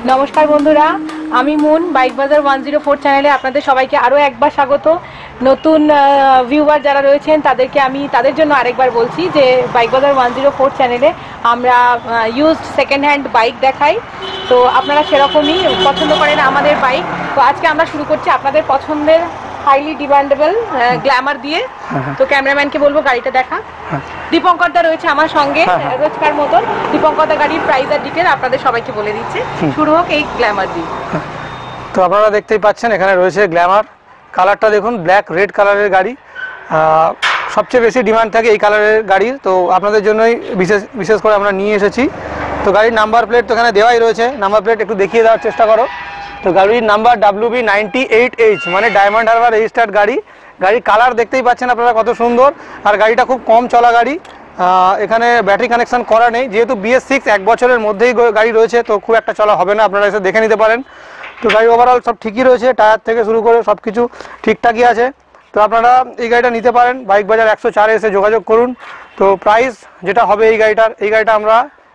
নমস্কার বন্ধুরা, আমি মুন বাইক বাজার 104 চ্যানেলে আপনাদের সবাইকে আরও একবার স্বাগত। নতুন ভিউয়ার যারা রয়েছেন তাদের জন্য আরেকবার বলছি যে বাইক বাজার 104 চ্যানেলে আমরা ইউজড সেকেন্ড হ্যান্ড বাইক দেখাই। তো আপনারা সেরকমই পছন্দ করেন আমাদের বাইক। তো আজকে আমরা শুরু করছি আপনাদের পছন্দের হাইলি ডিমান্ডেবল গ্ল্যামার দিয়ে। তো ক্যামেরাম্যানকে বলবো গাড়িটা দেখা। দীপঙ্কর দা রয়েছে আমার সঙ্গে রোজকার মতন। দীপঙ্কর দা গাড়ির প্রাইস আর ডিটেল আপনাদের সবাইকে বলে দিচ্ছে। শুরু হোক এই গ্ল্যামার দিয়ে। তো আপনারা দেখতেই পাচ্ছেন এখানে রয়েছে গ্ল্যামার। কালারটা দেখুন, ব্ল্যাক রেড কালারের গাড়ি। সবচেয়ে বেশি ডিমান্ড থাকে এই কালারের গাড়ির, তো আপনাদের জন্যই বিশেষ করে আমরা নিয়ে এসেছি। তো গাড়ির নাম্বার প্লেট তো এখানে দেওয়াই রয়েছে, নাম্বার প্লেট একটু দেখিয়ে দেওয়ার চেষ্টা করো। তো গাড়ির নাম্বার WB98H, মানে ডায়মন্ড হারবার রেজিস্টার্ড গাড়ি। গাড়ির কালার দেখতেই পাচ্ছেন আপনারা কত সুন্দর, আর গাড়িটা খুব কম চলা গাড়ি। এখানে ব্যাটারি কানেকশন করা নেই, যেহেতু BS6 এক বছরের মধ্যেই গাড়ি রয়েছে, তো খুব একটা চলা হবে না, আপনারা এসে দেখে নিতে পারেন। তো গাড়ি ওভারঅল সব ঠিকই রয়েছে, টায়ার থেকে শুরু করে সব কিছু ঠিকঠাকই আছে। তো আপনারা এই গাড়িটা নিতে পারেন, বাইক বাজার 104 এসে যোগাযোগ করুন। তো প্রাইস যেটা হবে এই গাড়িটা আমরা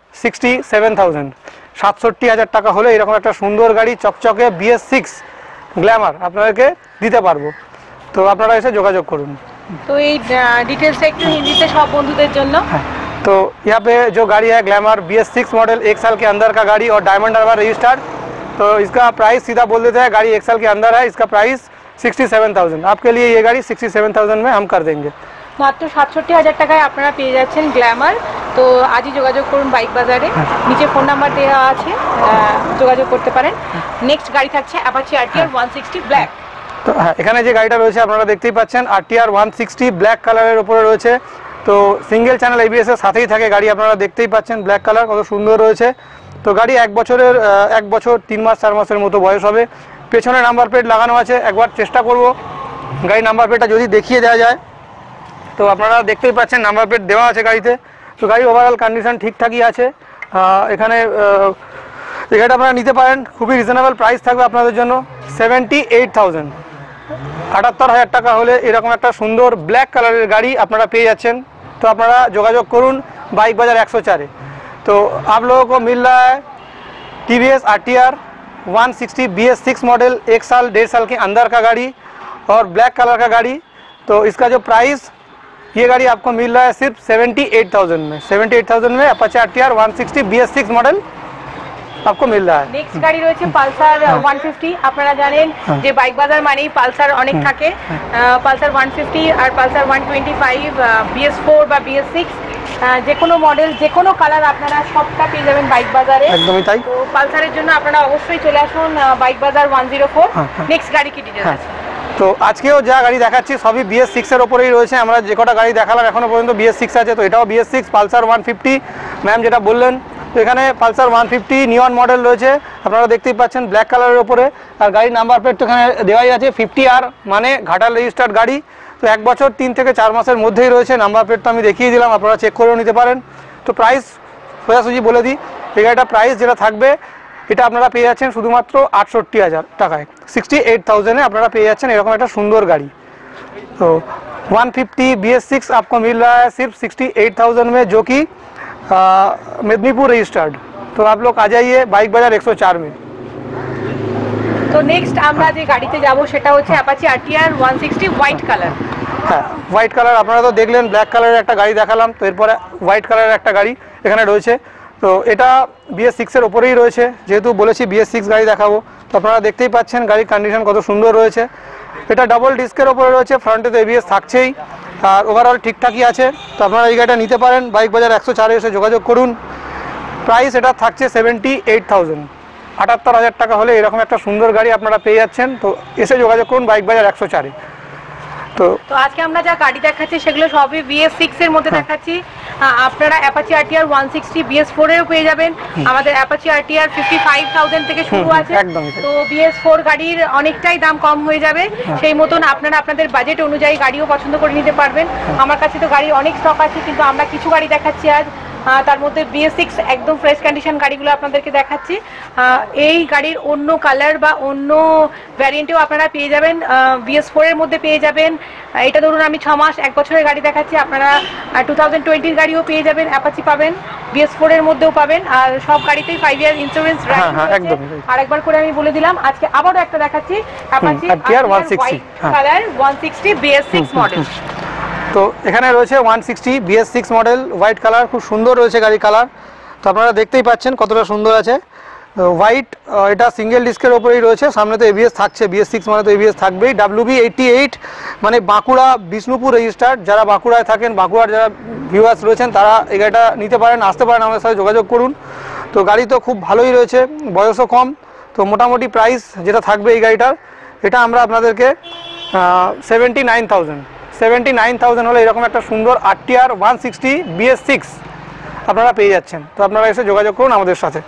67,000 টাকা হলে এরকম একটা সুন্দর গাড়ি চকচকে BS6 গ্ল্যামার আপনাদেরকে দিতে পারবো। তো আপনারা এসে যোগাযোগ করুন। तो ये डिटेल्स একটু হিন্দিতে সব বন্ধুদের জন্য। तो यहाँ पे जो गाड़ी है ग्लैमर BS6 मॉडल 1 साल के अंदर का गाड़ी और डायमंड हार्बर रजिस्टर्ड। तो इसका प्राइस सीधा बोल देते हैं, गाड़ी 1 साल के अंदर है, इसका प्राइस 67,000। आपके लिए ये गाड़ी 67,000 में हम कर देंगे। মাত্র 67,000 টাকায় আপনারা পেয়ে যাচ্ছেন গ্ল্যামার। তো আজই যোগাযোগ করুন বাইক বাজারে, নিচে ফোন নাম্বার দেওয়া আছে, যোগাযোগ করতে পারেন। নেক্সট গাড়ি থাকছে অ্যাপাচি RTR 160 ব্ল্যাক। তো হ্যাঁ, এখানে যে গাড়িটা রয়েছে আপনারা দেখতেই পাচ্ছেন RTR 160 ব্ল্যাক কালারের উপরে রয়েছে। তো সিঙ্গেল চ্যানেল ABS এর সাথেই থাকে গাড়ি, আপনারা দেখতেই পাচ্ছেন ব্ল্যাক কালার কত সুন্দর রয়েছে। তো গাড়ি 1 বছর 3 মাস 4 মাসের মতো বয়স হবে। পেছনে নাম্বার প্লেট লাগানো আছে, একবার চেষ্টা করব গাড়ি নাম্বার প্লেটটা যদি দেখিয়ে দেওয়া যায়। তো আপনারা দেখতেই পাচ্ছেন নাম্বার প্লেট দেওয়া আছে গাড়িতে। তো গাড়ি ওভারঅল কন্ডিশন ঠিকঠাকই আছে। এখানে এই গাড়িটা আপনারা নিতে পারেন, খুবই রিজনেবল প্রাইস থাকবে আপনাদের জন্য 78,000। 78,000 টাকা হলে এরকম একটা সুন্দর ব্ল্যাক কালারের গাড়ি আপনারা পেয়ে যাচ্ছেন। तो अपना जोगाजोग करूँ बाइक बाजार 104। तो आप लोगों को मिल रहा है TVS RTR 160 BS6 मॉडल 1 साल 1.5 साल के अंदर का गाड़ी और ब्लैक कलर का गाड़ी। तो इसका जो प्राइस, ये गाड़ी आपको मिल रहा है सिर्फ 78,000 में। 78,000 में अपाचे RTR 160 BS6 मॉडल आपको मिल रहा है। नेक्स्ट गाड़ी রয়েছে পালসার 150। আপনারা জানেন যে বাইক বাজার মানেই পালসার অনেক থাকে। পালসার 150 আর পালসার 125 BS4 বা BS6 যে কোনো মডেল যে কোনো কালার আপনারা সবটা পেয়ে যাবেন বাইক বাজারে। একদমই তাই। তো পালসারের জন্য আপনারা অবশ্যই চলে আসুন বাইক বাজার 104। নেক্সট গাড়ি কি ডিটেইলস আছে? তো আজকেও যা গাড়ি দেখাচ্ছি সবই BS6 এর উপরেই রয়েছে। আমরা যে কটা গাড়ি দেখালাম এখনো পর্যন্ত BS6 আছে। তো এটাও BS6 পালসার 150 ম্যাম যেটা বললেন। তো এখানে পালসার 150 নিয়ন মডেল রয়েছে, আপনারা দেখতেই পাচ্ছেন ব্ল্যাক কালারের উপরে। আর গাড়ির নাম্বার প্লেট তো এখানে দেওয়াই আছে 50R, মানে ঘাটাল রেজিস্টার্ড গাড়ি। তো 1 বছর 3 থেকে 4 মাসের মধ্যেই রয়েছে। নাম্বার প্লেট তো আমি দেখিয়ে দিলাম, আপনারা চেক করেও নিতে পারেন। তো প্রাইস সোজাসুজি বলে দিই, এই গাড়িটা প্রাইস যেটা থাকবে এটা আপনারা পেয়ে যাচ্ছেন শুধুমাত্র 68,000 টাকায়। 68,000 আপনারা পেয়ে যাচ্ছেন এরকম একটা সুন্দর গাড়ি। तो 150 BS6 आपको मिल रहा है सिर्फ 68,000 में, जो कि मेदिनीपुर रजिस्टर्ड। तो आप लोग आ जाइए बाइक बाजार 104 में। তো নেক্সট আমরা যে গাড়িতে যাব সেটা হচ্ছে অ্যাপাচি RTR 160 হোয়াইট কালার। হ্যাঁ, হোয়াইট কালার আপনারা তো দেখলেন, ব্ল্যাক কালারের একটা গাড়ি দেখালাম, তো এরপরে হোয়াইট কালারের একটা গাড়ি এখানে রয়েছে। তো এটা BS6 এর উপরেই রয়েছে, যেহেতু বলেছি BS6 গাড়ি দেখাবো। তো আপনারা দেখতেই পাচ্ছেন গাড়ির কন্ডিশন কত সুন্দর রয়েছে। এটা ডাবল ডিস্কের ওপরে রয়েছে, ফ্রন্টে তো ABS থাকছেই, আর ওভারঅল ঠিকঠাকই আছে। তো আপনারা এই গাড়িটা নিতে পারেন, বাইক বাজার 104 এসে যোগাযোগ করুন। প্রাইস এটা থাকছে 78,000। 78,000 টাকা হলে এরকম একটা সুন্দর গাড়ি আপনারা পেয়ে যাচ্ছেন। তো এসে যোগাযোগ করুন বাইক বাজার 104। তো আজকে আমরা যা গাড়ি দেখাচ্ছি সেগুলো সবই BS6 এর মধ্যে দেখাচ্ছি। আপনারা অ্যাপাচি RTR 160 BS4 এও পেয়ে যাবেন। আমাদের অ্যাপাচি RTR 55,000 থেকে শুরু আছে। তো BS4 গাড়ির অনেকটাই দাম কম হয়ে যাবে, সেই মতন আপনারা আপনাদের বাজেট অনুযায়ী গাড়িও পছন্দ করে নিতে পারবেন। আমার কাছে তো গাড়ি অনেক স্টক আছে, কিন্তু আমরা কিছু গাড়ি দেখাচ্ছি আজ তার মধ্যে BS6 একদম ফ্রেশ কন্ডিশন গাড়িগুলো আপনাদেরকে দেখাচ্ছি। এই গাড়ির অন্য কালার বা অন্য ভ্যারিয়েন্টেও আপনারা পেয়ে যাবেন, BS4 এর মধ্যে পেয়ে যাবেন। এটা ধরুন আমি 6 মাস 1 বছরের গাড়ি দেখাচ্ছি, আপনারা 2020 গাড়িও পেয়ে যাবেন, অ্যাপাচি পাবেন, BS4 এর মধ্যেও পাবেন, আর সব গাড়িতেই 5 ইয়ার ইন্স্যুরেন্স রয়েছে। আরেকবার করে আমি বলে দিলাম, আজকে আবারও একটা দেখাচ্ছি Apache RTR 160 colour 160 BS6 model. তো এখানে রয়েছে 160 BS6 মডেল হোয়াইট কালার, খুব সুন্দর রয়েছে গাড়ি কালার। তো আপনারা দেখতেই পাচ্ছেন কতটা সুন্দর আছে হোয়াইট। এটা সিঙ্গেল ডিস্কের ওপরেই রয়েছে, সামনে তো ABS থাকছে, BS6 মানে তো ABS থাকবেই। WB88 মানে বাঁকুড়া বিষ্ণুপুর রেজিস্টার্ড। যারা বাঁকুড়ায় থাকেন, বাঁকুড়ার যারা ভিউয়ার্স রয়েছেন তারা এই গাড়িটা নিতে পারেন, আসতে পারেন, আমাদের সাথে যোগাযোগ করুন। তো গাড়ি তো খুব ভালোই রয়েছে, বয়সও কম। তো মোটামুটি প্রাইস যেটা থাকবে এই গাড়িটার, এটা আমরা আপনাদেরকে 79,000 হলে এরকম একটা সুন্দর RTR 160 BS6 আপনারা পেয়ে যাচ্ছেন। তো আপনারা এসে যোগাযোগ করুন আমাদের সাথে।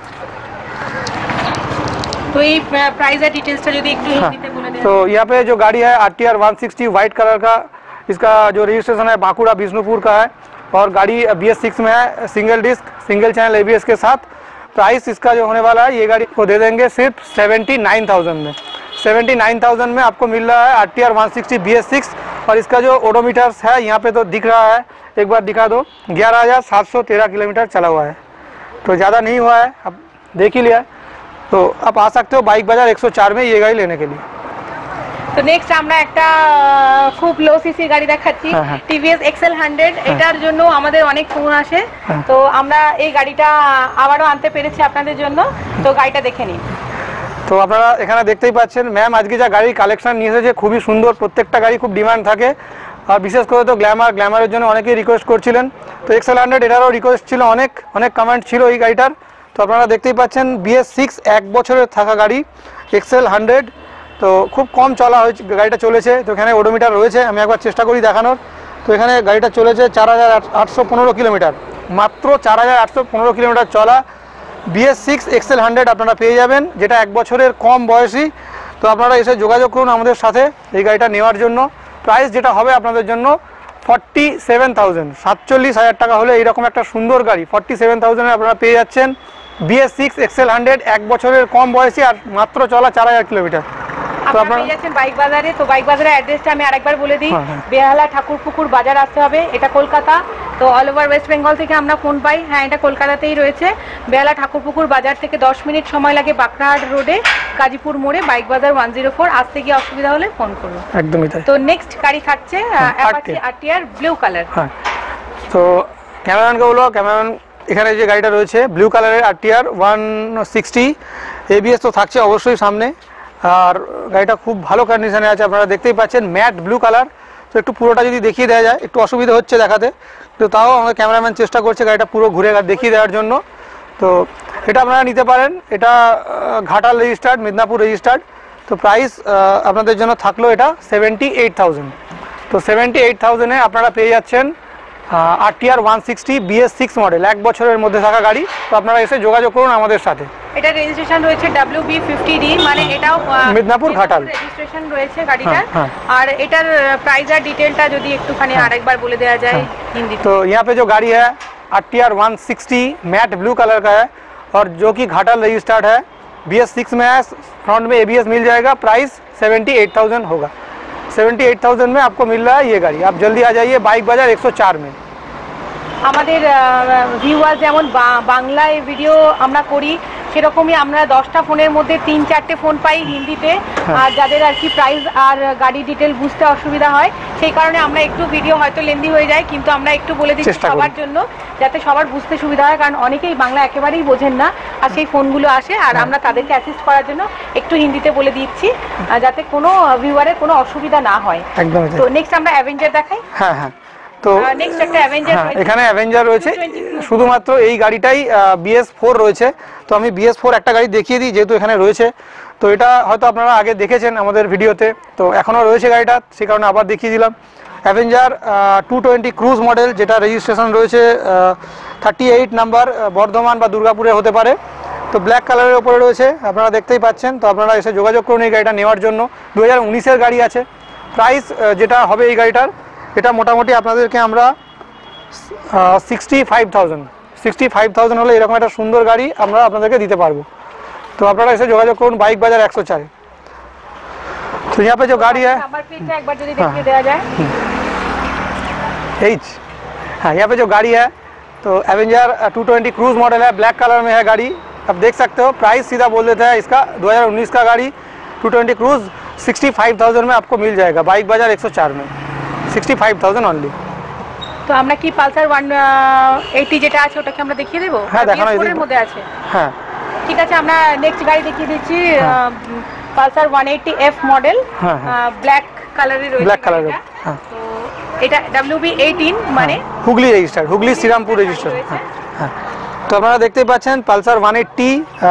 तो ये प्राइस है डिटेल्स का जो एक हिंदी बोले दें। तो यहाँ पे जो गाड़ी है RTR 160 वाइट कलर का, इसका जो रजिस्ट्रेशन है बांकुड़ा बिष्णुपुर का है और गाड़ी BS6 में है, single disc single channel ABS के साथ। प्राइस इसका जो होने वाला है, ये गाड़ी को दे देंगे सिर्फ 79,000 में। 79,000 में आपको मिल रहा है RTR 160 BS6। और इसका जो ओडोमीटर्स है यहाँ पे तो दिख रहा है, एक बार दिखा दो, 11,713 किलोमीटर चला हुआ है। तो ज़्यादा नहीं हुआ है, अब देख ही लिया। तो आप आ सकते हो बाइक बाजार 104 में ये गाड़ी लेने के लिए। তো নেক্সট আমরা একটা খুব লো সিসি গাড়ি দেখাচ্ছি, TVS XL 100। এটার জন্য আমাদের অনেক ফোন আসে, তো আমরা এই গাড়িটা আবারও আনতে পেরেছি আপনাদের জন্য। তো গাড়িটা দেখে নিন। তো আপনারা এখানে দেখতেই পাচ্ছেন ম্যাম আজকে যা গাড়ির কালেকশন নিয়ে এসেছে খুবই সুন্দর। প্রত্যেকটা গাড়ি খুব ডিমান্ড থাকে, আর বিশেষ করে তো গ্ল্যামারের জন্য অনেকেই রিকোয়েস্ট করছিলেন। তো XL 100 এটারও রিকোয়েস্ট ছিল, অনেক কমেন্ট ছিল এই গাড়িটার। তো আপনারা দেখতেই পাচ্ছেন BS6 1 বছরের থাকা গাড়ি XL 100। তো খুব কম চলা হয়েছে, গাড়িটা চলেছে। তো এখানে ওডোমিটার রয়েছে, আমি একবার চেষ্টা করি দেখানোর। তো এখানে গাড়িটা চলেছে 4,815 কিলোমিটার, মাত্র 4,815 কিলোমিটার চলা BS6 XL 100 আপনারা পেয়ে যাবেন, যেটা 1 বছরের কম বয়সী। তো আপনারা এসে যোগাযোগ করুন আমাদের সাথে এই গাড়িটা নেওয়ার জন্য। প্রাইস যেটা হবে আপনাদের জন্য 47,000, 47,000 টাকা হলে এইরকম একটা সুন্দর গাড়ি 47,000 আপনারা পেয়ে যাচ্ছেন। BS6 XL 100 1 বছরের কম বয়সী আর মাত্র চলা 4,000 কিলোমিটার। আপনারা পেয়ে যাচ্ছেন বাইক বাজারে। তো বাইক বাজারের অ্যাড্রেসটা আমি আরেকবার বলে দিই, বেহালা ঠাকুরপুকুর বাজার আসতে হবে, এটা কলকাতা। তো অল ওভার ওয়েস্ট বেঙ্গল থেকে আমরা ফোন পাই, হ্যাঁ এটা কলকাতাতেই রয়েছে। বেহালা ঠাকুরপুকুর বাজার থেকে 10 মিনিট সময় লাগে বাঁকড়াহাট রোডে গাজীপুর মোড়ে, বাইক বাজার 104। আসতে গিয়ে অসুবিধা হলে ফোন করুন। একদমই তাই। তো নেক্সট গাড়ি থাকছে অ্যাপাচি RTR ব্লু কালার। হ্যাঁ, তো ক্যামেরাম্যানকে বলো, ক্যামেরাম্যান এখানে যে গাড়িটা রয়েছে ব্লু কালারের RTR 160 ABS তো থাকছে অবশ্যই সামনে, আর গাড়িটা খুব ভালো কন্ডিশনে আছে। আপনারা দেখতেই পাচ্ছেন ম্যাট ব্লু কালার। তো একটু পুরোটা যদি দেখিয়ে দেওয়া যায়, একটু অসুবিধা হচ্ছে দেখাতে, তো তাও আমাদের ক্যামেরাম্যান চেষ্টা করছে গাড়িটা পুরো ঘুরে দেখিয়ে দেওয়ার জন্য। তো এটা আপনারা নিতে পারেন, এটা ঘাটাল রেজিস্টার্ড, মেদিনীপুর রেজিস্টার্ড। তো প্রাইস আপনাদের জন্য থাকলো এটা 78,000। তো 78,000-এ আপনারা পেয়ে যাচ্ছেন RTR 160 BS6 মডেল, 1 বছরের মধ্যে থাকা গাড়ি। তো আপনারা এসে যোগাযোগ করুন আমাদের সাথে। এটা রেজিস্ট্রেশন রয়েছে WB50D, মানে এটাও মেদিনীপুর ঘাটাল রেজিস্ট্রেশন রয়েছে গাড়িটার। আর এটার প্রাইস আর ডিটেলটা যদি একটুখানি আরেকবার বলে দেওয়া যায় হিন্দি। तो यहाँ पे जो गाड़ी है RTR 160 मैट ब्लू कलर का है और जो कि घाटल रजिस्टर्ड है, BS6 में है, फ्रंट में ABS मिल जाएगा। प्राइस 78,000 होगा। 78,000 में आपको मिल रहा है ये गाड़ी। आप जल्दी आ जाइए बाइक बाजार 104 में। আমাদের ভিউয়ার যেমন বাংলায় ভিডিও আমরা করি, সেরকমই আমরা 10টা ফোনের মধ্যে 3-4টে ফোন পাই হিন্দিতে। আর যাদের আর কি প্রাইস আর গাড়ি ডিটেল বুঝতে অসুবিধা হয়, সেই কারণে আমরা একটু ভিডিও হয়তো লেন্দি হয়ে যায়, কিন্তু আমরা একটু বলে দিচ্ছি সবার জন্য, যাতে সবার বুঝতে সুবিধা হয়। কারণ অনেকেই বাংলা একেবারেই বোঝেন না, আর সেই ফোনগুলো আসে, আর আমরা তাদেরকে অ্যাসিস্ট করার জন্য একটু হিন্দিতে বলে দিচ্ছি, যাতে কোনো ভিউয়ারের কোনো অসুবিধা না হয়। একদম। তো নেক্সট আমরা অ্যাভেঞ্জার দেখাই। হ্যাঁ হ্যাঁ, তো এখানে অ্যাভেঞ্জার রয়েছে, শুধুমাত্র এই গাড়িটাই BS4 রয়েছে। তো আমি BS4 একটা গাড়ি দেখিয়ে দিই, যেহেতু এখানে রয়েছে। তো এটা হয়তো আপনারা আগে দেখেছেন আমাদের ভিডিওতে, তো এখনও রয়েছে গাড়িটা, সেই কারণে আবার দেখিয়ে দিলাম। অ্যাভেঞ্জার 220 ক্রুজ মডেল, যেটা রেজিস্ট্রেশন রয়েছে 38 নাম্বার, বর্ধমান বা দুর্গাপুরে হতে পারে। তো ব্ল্যাক কালারের ওপরে রয়েছে, আপনারা দেখতেই পাচ্ছেন। তো আপনারা এসে যোগাযোগ করুন এই গাড়িটা নেওয়ার জন্য। 2019-এর গাড়ি আছে। প্রাইস যেটা হবে এই গাড়িটার, এটা মোটামুটি আপনাদেরকে আমরা 65,000 হলে এরকম একটা সুন্দর গাড়ি আমরা আপনাদেরকে দিতে পারবো। तो আপনারা এসে যোগাযোগ করুন বাইক বাজার 104। तो यहाँ पे जो गाड़ी है हाँ, यहाँ पे जो गाड़ी है तो एवेंजर 220 क्रूज मॉडल है, ब्लैक कलर में है गाड़ी। आप देख सकते हो, प्राइस सीधा बोल देता है इसका 2019 का गाड़ी 220 क्रूज 65,000 में आपको मिल जाएगा बाइक बाजार 104 में, 65,000 অনলি। তো আমরা কি পালসার 180 যেটা আছে ওটাকে আমরা দেখিয়ে দেব? হ্যাঁ দেখানো এর মধ্যে আছে। হ্যাঁ ঠিক আছে, আমরা নেক্সট গাড়ি দেখিয়ে দিচ্ছি পালসার 180F মডেল, ব্ল্যাক কালারের রয়েছে। ব্ল্যাক কালারের, হ্যাঁ। তো এটা WB18 মানে হুগলি রেজিস্টার্ড, হুগলি শ্রীরামপুর রেজিস্টার্ড। হ্যাঁ, তো আপনারা দেখতেই পাচ্ছেন Pulsar 180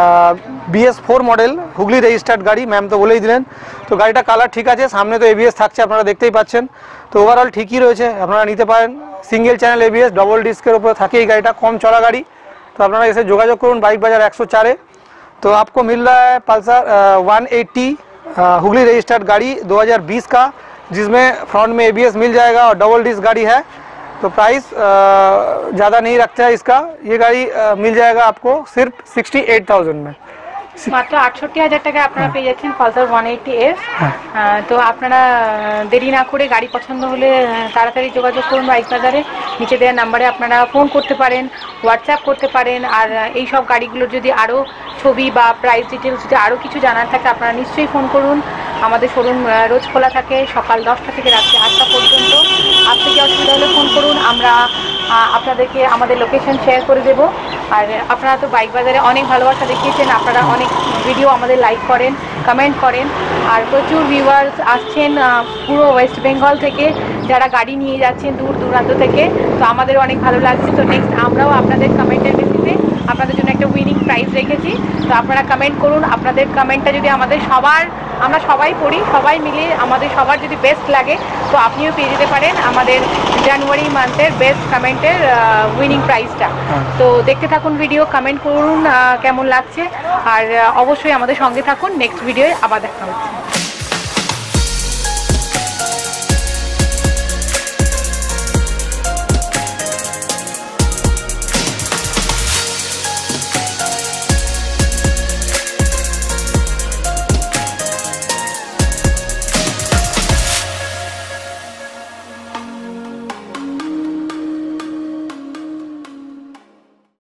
BS4 model, Hooghly registered গাড়ি। ম্যাম তো বলেই দিলেন। তো গাড়িটা কালার ঠিক আছে, সামনে তো ABS থাকছে আপনারা দেখতেই পাচ্ছেন। তো ওভারঅল ঠিকই রয়েছে, আপনারা নিতে পারেন। সিঙ্গেল চ্যানেল ABS, ডবল ডিস্কের উপরে থাকে এই গাড়িটা, কম চলা গাড়ি। तो আপনারা এসে যোগাযোগ করুন বাইক বাজার 104। तो आपको मिल रहा है पल्सर 180 हुगली रजिस्टर्ड गाड़ी 2020 का, जिसमें फ्रंट में ABS मिल जाएगा और डबल डिस्क गाड़ी है। तो प्राइस ज़्यादा नहीं रखता है इसका, ये गाड़ी मिल जाएगा आपको सिर्फ 68,000 में। মাত্র 68,000 টাকায় আপনারা পেয়ে যাচ্ছেন পালসার 180F। তো আপনারা দেরি না করে গাড়ি পছন্দ হলে তাড়াতাড়ি যোগাযোগ করুন বাইক বাজারে। নিচে দেওয়া নাম্বারে আপনারা ফোন করতে পারেন, হোয়াটসঅ্যাপ করতে পারেন। আর এই সব গাড়িগুলোর যদি আরও ছবি বা প্রাইস ডিটেলস যদি আরও কিছু জানার থাকে আপনারা নিশ্চয়ই ফোন করুন। আমাদের শোরুম রোজ খোলা থাকে সকাল 10টা থেকে রাত্রি 8টা পর্যন্ত। আজ থেকে অসুবিধা হলে ফোন করুন, আমরা আপনাদেরকে আমাদের লোকেশন শেয়ার করে দেব। আর আপনারা তো বাইক বাজারে অনেক ভালোবাসা দেখিয়েছেন, আপনারা অনেক ভিডিও আমাদের লাইক করেন, কমেন্ট করেন। আর প্রচুর ভিউয়ার্স আসছেন পুরো ওয়েস্ট বেঙ্গল থেকে, যারা গাড়ি নিয়ে যাচ্ছেন দূর দূরান্ত থেকে। তো আমাদের অনেক ভালো লাগছে। তো নেক্সট আমরাও আপনাদের কমেন্টের বেসিসে আপনাদের জন্য একটা উইনিং প্রাইজ রেখেছি। তো আপনারা কমেন্ট করুন, আপনাদের কমেন্টটা যদি আমাদের সবার, আমরা সবাই পড়ি, সবাই মিলে আমাদের সবার যদি বেস্ট লাগে তো আপনিও পেয়ে যেতে পারেন আমাদের জানুয়ারি মান্থের বেস্ট কমেন্টের উইনিং প্রাইজটা। তো দেখতে থাকুন ভিডিও, কমেন্ট করুন কেমন লাগছে, আর অবশ্যই আমাদের সঙ্গে থাকুন। নেক্সট ভিডিওয়ে আবার দেখা হচ্ছে।